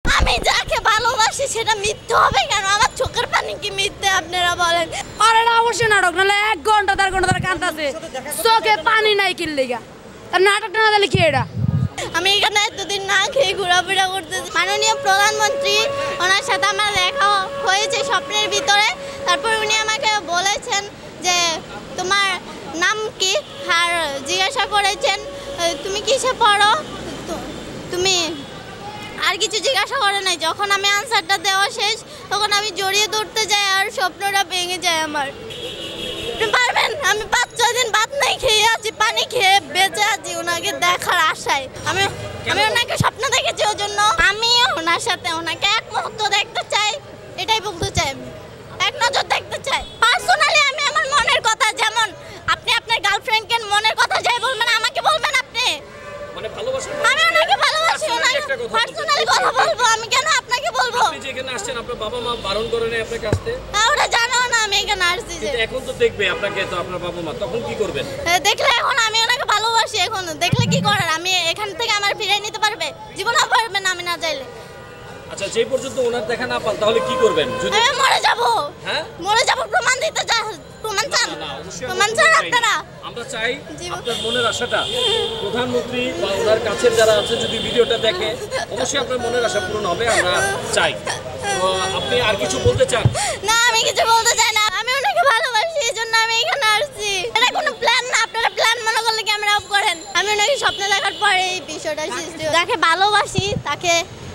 আমি যাকে ভালোবাসি সেটা মিথ্যে হবে কেন? আমার চোখের পানি কি মিথ্যে আপনারা বলেন? আরে না, অবশ্যই নাটক, নাহলে 1 ঘন্টা 1.5 ঘন্টা ধরে কাঁদতেছে, চোখে পানি নাই কিল্লিগা। তার নাটকটা না দিলে কি এটা? আমি এখানে এতদিন না খেয়ে ঘোরাফেরা করতেছি। মাননীয় প্রধানমন্ত্রী, ওনার সাথে আমার দেখা হয়েছে স্বপ্নের ভিতরে। তারপর উনি আমাকে বলেছেন যে তোমার নাম কি, আর জিজ্ঞাসা করেছেন তুমি কিসে পড়ো, তুমি আর কিছু জিজ্ঞাসা করে নাই। যখন আমি আনসারটা দেওয়া শেষ তখন আমি জড়িয়ে ধরতে যাই আর স্বপ্নটা ভেঙে যায় আমার। পারবেন, আমি 5-6 দিন ভাত নাই খেয়ে আছি, পানি খেয়ে বেঁচে আছি ওনাকে দেখার আশায়। আমি ওনাকে স্বপ্ন দেখেছি, ওই জন্য আমি ওনার সাথে ওনাকে এক মুহূর্ত দেখতে চাই, এটাই বলতে চাই। আমি এক নজর দেখতে চাই। পার্সোনালি আমি আমার মনের কথা, যেমন আপনি আপনার গার্লফ্রেন্ডকে মনের কথা যাই বলবেন, আমাকে বলবেন আপনি। মানে ভালোবাসা, আমি ওনাকে ভালোবাসি, ওনাকে পার্সোনালি কথা বলবো, আমি কেন আপনাকে বলবো? আপনি যে এখানে আসছেন আপনার বাবা মা বারণ করে নাই আপনাকে আসতে? ওরা জানো না আমি এখানে আসছি যে। কিন্তু এখন তো দেখবে আপনাকে, তো আপনার বাবা মা, তখন কি করবেন? দেখলে এখন আমি ওনাকে ভালোবাসি, এখন দেখলে কি করার? আমি এখান থেকে আমার ফিরিয়ে নিতে পারবে? জীবনও পারবে না আমি না চাইলে। আচ্ছা, যে পর্যন্ত ওনার দেখা না পান তাহলে কি করবেন? যদি আমি মরে যাব। হ্যাঁ, মরে যাব। প্রমাণ দিতে চাই, প্রমাণ চান? না, অবশ্যই প্রমাণ চান আপনারা? আমরা চাই জীবন- আপনার মনের আশাটা প্রধানমন্ত্রী বা ওনার কাছের যারা আছে যদি ভিডিওটা দেখে, অবশ্যই আপনার মনের আশা পূরণ হবে, আমরা চাই। তো আপনি আর কিছু বলতে চান? না, আমি কিছু বলতে চাই না। আমি ওনাকে ভালোবাসি, এই জন্য আমি এখানে আসছি। এটা কোনো প্ল্যান না, আপনারা প্ল্যান মনে করলে ক্যামেরা অফ করেন। আমি ওনাকে স্বপ্নে দেখার পরে এই বিষয়টা সৃষ্টি হয়। যাকে ভালোবাসি তাকে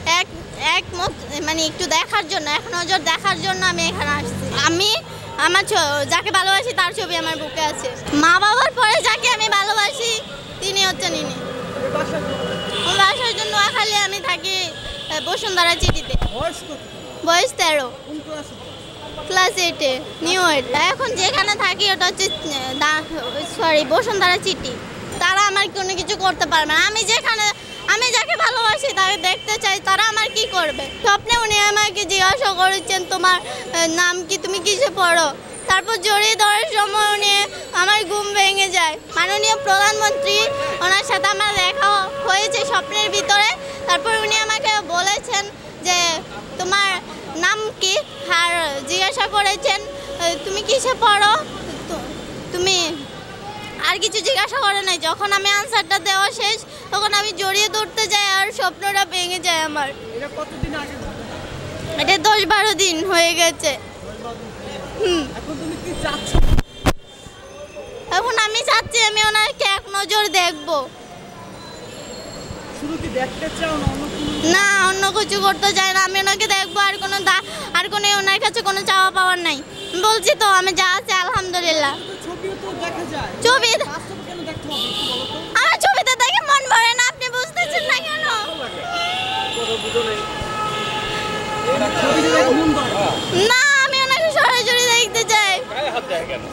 মানে একটু দেখার জন্য, এক নজর দেখার জন্য আমি এখানে আসছি। আমি আমার যাকে ভালোবাসি তার ছবি আমার বুকে আছে। মা বাবার পরে যাকে আমি ভালোবাসি তিনি হচ্ছেন ইনি। আমার বাসার জন্য খালি আমি থাকি বসুন্ধরা চিঠিতে। বয়স 13, ক্লাস 8-এ, নিউ 8। এখন যেখানে থাকি ওটা হচ্ছে বসুন্ধরা চিঠি। তারা আমার কোনো কিছু করতে পারবে না। আমি যাকে ভালোবাসি তাকে দেখতে চাই, তারা আমার কি করবে? স্বপ্নে উনি আমাকে জিজ্ঞাসা করেছেন তোমার নাম কি, তুমি কিসে পড়ো। তারপর জড়িয়ে ধরার সময় উনি আমার ঘুম ভেঙে যায়। মাননীয় প্রধানমন্ত্রী, ওনার সাথে আমার দেখা হয়েছে স্বপ্নের ভিতরে। তারপর উনি আমাকে বলেছেন যে তোমার নাম কি, আর জিজ্ঞাসা করেছেন তুমি কিসে পড়ো, তুমি আর কিছু জিজ্ঞাসা করে নাই। যখন আমি আনসারটা দেওয়া শেষ তখন আমি জড়িয়ে ধরতে যাই আর স্বপ্নটা ভেঙে যায় আমার। এটা কতদিন আগে? এটা 10-12 দিন হয়ে গেছে। এখন তুমি কি চাচ্ছ? এখন আমি চাচ্ছি আমি ওনাকে এক নজর দেখবো। শুধু কি দেখতে চাও না অন্য কোনো? না, অন্য কিছু করতে চাই না। আমি ওনাকে দেখবো, আর কোনো ওনার কাছে কোনো চাওয়া পাওয়ার নাই। বলছি তো আমি যা আছে আলহামদুলিল্লাহ। ছবিও তো দেখা যায়, ছবি বাস্তবে কেন দেখতে হবে একটু বলো তো? আমার ছবিতে দেখে মন ভরে না, আপনি বুঝতেছেন না কেন? কথা বুঝো নেই। ছবিতে দেখে মন ভরে। না, আমি ওনাকে সরাসরি দেখতে চাই। গায়ে হাত দেয় কেন?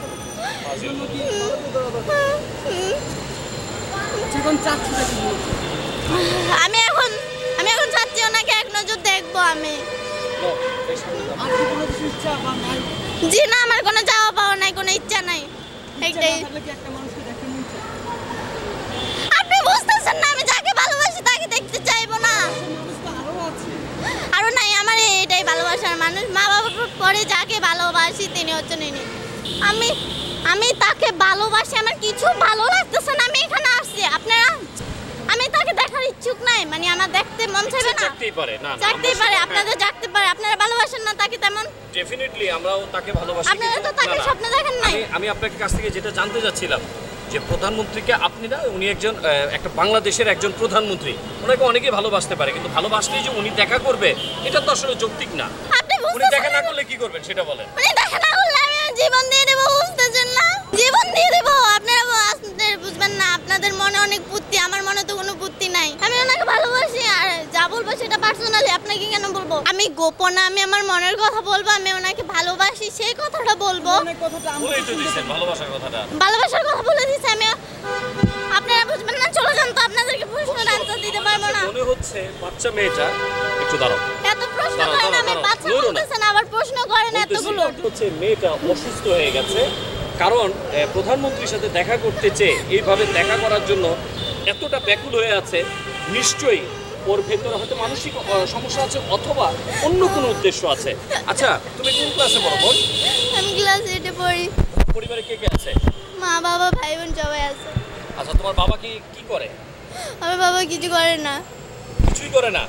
জীবন চাচ্ছ নাকি? আমি এখন চাচ্ছি ওনাকে এক নজর দেখবো আমি। আর কি কোনো কিছু ইচ্ছা বা নাই? জি না, আমার কোনো চাওয়া পাওয়া নাই, কোনো ইচ্ছা নাই। একটাই, তাহলে কি একটা মানুষকে দেখতে মন চায়? আপনি বুঝতেছেন না, আমি যাকে ভালোবাসি তাকে দেখতে চাইবো না। মানুষ তো আরো আছে। আরো নাই, আমার এটাই ভালোবাসার মানুষ। মা বাবার পরে যাকে ভালোবাসি তিনি হচ্ছেন ইনি। আমি তাকে ভালোবাসি, আমার কিছু ভালো লাগতেছে না, আমি এখানে আসছি। আপনারা, আমি তাকে দেখার ইচ্ছুক নাই, মানে আমার দেখতে মন চাইবে না। জাগতেই পারে, না না, জাগতেই পারে, আপনাদের জাগতে পারে। আপনারা ভালোবাসেন না তাকে তেমন? ডেফিনেটলি আমরাও তাকে ভালোবাসি। আপনারা তো কিন্তু তাকে না, না, স্বপ্ন দেখেন নাই। আমি আপনার কাছ থেকে যেটা জানতে যাচ্ছিলাম যে প্রধানমন্ত্রীকে আপনি না, উনি একজন একটা বাংলাদেশের একজন প্রধানমন্ত্রী, ওনাকে অনেকে ভালোবাসতে পারে, কিন্তু ভালোবাসলেই যে উনি দেখা করবে এটা তো আসলে যৌক্তিক না। আপনি উনি বুঝতেছেন দেখা না না? করলে কি করবেন সেটা বলেন। উনি দেখা না করলে আমি জীবন দিয়ে দেবো, বুঝতেছেন না? জীবন দিয়ে দেবো। আপনারা বুঝবেন না, আপনাদের মনে অনেক বুদ্ধি, আমার মনে তো কোনো বুদ্ধি নাই। আমি ওনাকে ভালোবাসি, আর যা বলবো সেটা পার্সোনালি, আপনাকে কেন বলবো? আমি গোপনে আমি আমার মনের কথা বলবো, আমি ওনাকে ভালোবাসি সেই কথাটা বলবো। অনেক কথাটা আমরা বলেই তো দিয়েছেন ভালোবাসার কথাটা। ভালোবাসার কথা বলে দিচ্ছি আমি। আপনারা বুঝবেন না, চলে যান তো, আপনাদেরকে প্রশ্নের আনসার দিতে পারবো না। মনে হচ্ছে বাচ্চা মেয়েটা, একটু দাঁড়াও, এত প্রশ্ন দাঁড়াও, করেন, আমি দাঁড়াও, বাচ্চা নড়ো না। বলতেছেন আবার প্রশ্ন করেন এতগুলো। হচ্ছে মেয়েটা অসুস্থ হয়ে গেছে, কারণ প্রধানমন্ত্রীর সাথে দেখা করতে চেয়ে এইভাবে দেখা করার জন্য এতটা ব্যাকুল হয়ে আছে। নিশ্চয়ই ওর ভেতরে হয়তো মানসিক সমস্যা আছে অথবা অন্য কোনো উদ্দেশ্য আছে। আচ্ছা তুমি কোন ক্লাসে পড়ো বোন? আমি ক্লাস 8-এ পড়ি। পরিবারে কে কে আছে? মা বাবা ভাই বোন সবাই আছে। আচ্ছা তোমার বাবা কি করে? আমার বাবা কিছু করে না, কিছুই করে না।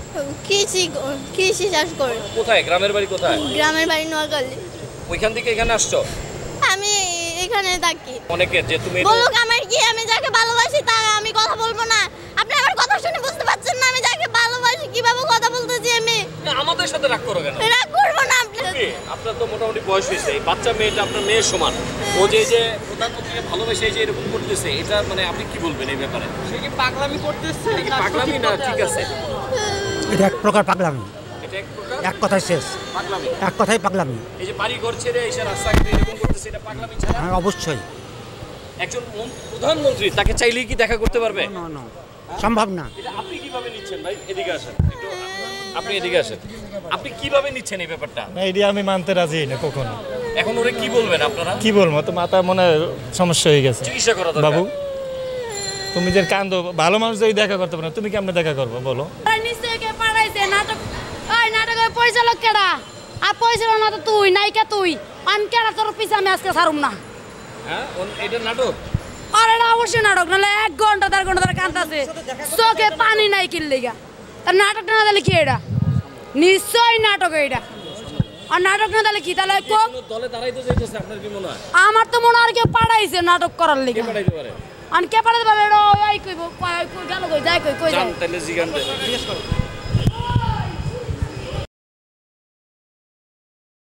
কৃষি চাষ করে। কোথায়? গ্রামের বাড়ি কোথায়? গ্রামের বাড়ি নোয়াখালী। ওইখান থেকে এখানে আসছো? আমি এখানে থাকি। অনেকের যে তুমি বলুক আমার কি, আমি যাকে ভালোবাসি তা আমি কথা বলবো না? আপনি আমার কথা শুনে বুঝতে পারছেন না আমি যাকে ভালোবাসি কিভাবে কথা বলতেছি? আমি না, আমাদের সাথে রাগ করো কেন? রাগ করবো না। আপনি আপনার তো মোটামুটি বয়স হয়েছে, এই বাচ্চা মেয়েটা আপনার মেয়ের সমান, ও যে প্রধানমন্ত্রীকে ভালোবেসে যে এরকম করতেছে, এটা মানে আপনি কি বলবেন এই ব্যাপারে? সে কি পাগলামি করতেছে? পাগলামি না, ঠিক আছে, এটা এক প্রকার পাগলামি, এটা এক প্রকার এক কথায় শেষ, পাগলামি। এক কথাই পাগলামি। এই যে বাড়ি ঘর ছেড়ে এসে রাস্তাঘাটে এরকম করতেছে, এটা পাগলামি ছাড়া? হ্যাঁ অবশ্যই, একজন প্রধানমন্ত্রী তাকে চাইলেই কি দেখা করতে পারবে? সম্ভব না। এটা আপনি কিভাবে নিচ্ছেন ভাই? এদিকে আসেন একটু, আপনি এদিকে আসেন। আপনি কিভাবে নিচ্ছেন এই ব্যাপারটা? না, এটি আমি মানতে রাজি না কখনো। এখন ওরে কি বলবেন আপনারা? কি বলবো, তো মাথা মনে হয় সমস্যা হয়ে গেছে। চিকিৎসা করা দরকার। বাবু তুমি যে কান্দো, ভালো মানুষ যদি দেখা করতে পারো, তুমি কেমনে দেখা করবো বলো? নিশ্চয়ই পাঠাইছে নাটক। ওই নাটকের পরিচালক কেডা? আর পরিচালক না তো তুই, নায়িকা তুই। আমি কেডা তোর পিছে আমি আজকে ছাড়ুম না। হ্যাঁ এটা নাটক। আর এটা অবশ্যই নাটক, নাহলে 1 ঘন্টা 1.5 ঘন্টা ধরে কান্দাছে, চোখে পানি নাই কিল্লিগা। তার নাটক না দিলে কি এটা? নিশ্চয়ই নাটক এটা। আর নাটক না দিলে কি তাহলে কোক? দলে দাঁড়াইতে যাইতেছে, আপনার কি মনে হয়? আমার তো মনে হয় কেউ পাঠাইছে নাটক করার কে লিগে। পাঠাইতে পারে? আর কে পাঠাতে পারে? এটা ওই কইব, কই গেল, কই যায়, কই যায়। জান তাহলে জিগান দেন।